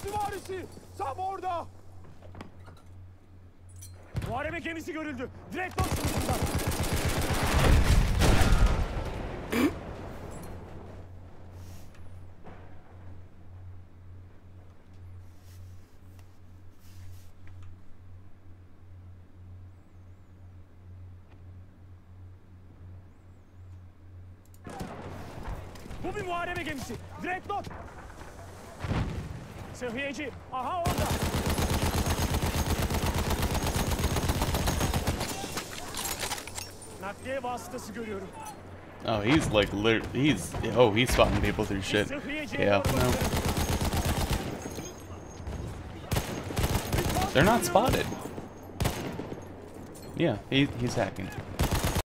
süvarisi tam orada. Muharebe gemisi görüldü. Dreadnought sınırından. Bu bir muharebe gemisi. Dreadnought. Sıhhiyeci. Aha orada. Nakliye vasıtası görüyorum. Oh, he's like he's spotting people through shit. Yeah, no. They're not spotted. Yeah, he's hacking.